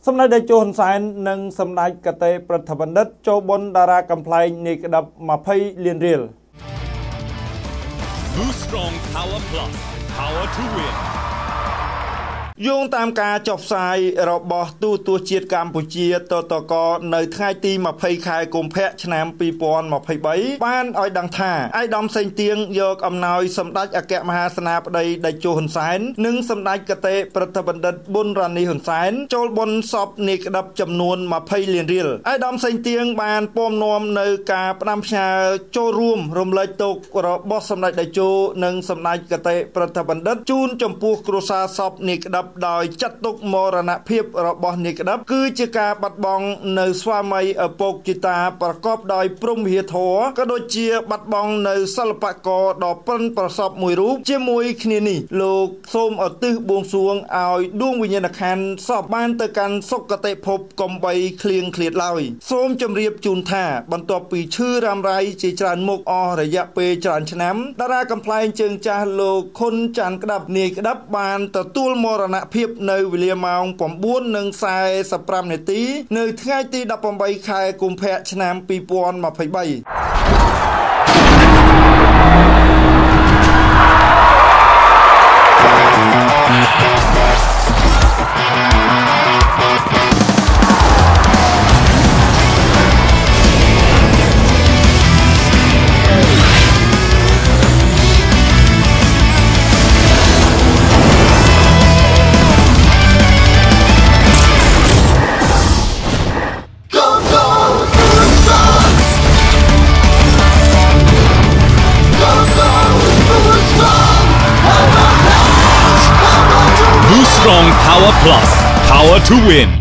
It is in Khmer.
สำนักได้โจรสายหนึ่งสำนักกเตประธบันดัตโจบนดารากำไพในกระดับมาพายเลียนเรียล Boost Strong Power Plus Power to Win យោងតាមការចុះផ្សាយរបស់ទូទស្សន៍ជាតិកម្ពុជាតតកនៅថ្ងៃទី20ខែកុម្ភៈឆ្នាំ2023បានឲ្យដឹងថាឯកឧត្តមសេងទៀងយកអំណោយសម្ដេចអគ្គមហាសេនាបតីតេជោហ៊ុនសែននិងសម្ដេចកតេប្រតិបណ្ឌិតប៊ុនរ៉ានីហ៊ុនសែនចូលបុណ្យសពនាយក្តាប់ចំនួន20លានរៀលឯកឧត្តមសេងទៀងបានពំនាំនៅការផ្ដាំផ្ញើចូលរួមរំលែកទុក្ខរបស់សម្ដេចតេជោនិងសម្ដេចកតេប្រតិបណ្ឌិតជូនចំពោះគ្រួសារសពនាយក្តាប់ដោយចាត់ទុកមរណភាពរបស់នាយក្តាប់គឺជាការបាត់បង់នៅស្វាមីឪពុកជីតាប្រកបដោយព្រហ្មវិហារធម៌ក៏ដូចជាបាត់បង់នៅសិល្បករដ៏ប៉ិនប្រសប់មួយរូបជាមួយគ្នានេះលោកសូមឧទ្ទិសបួងសួងឲ្យដួងវិញ្ញាណក្ខន្ធសពបានទៅកាន់សុគតិភពកុំបីឃ្លៀងឃ្លាតឡើយសូមជម្រាបជូនថាបន្ទាប់ពីឈឺរ៉ាំរ៉ៃជាច្រើនមុខអស់រយៈពេលច្រើនឆ្នាំតារាកំ ប្លែងជើងចាស់លោកខុនចាន់ក្តាប់នាយក្តាប់បានទទួលមរណភាពនៅវេលាម៉ោង 9:45 នាទីនៅថ្ងៃទី18ខែកុម្ភៈឆ្នាំ2023 Boost Strong Power Plus Power to Win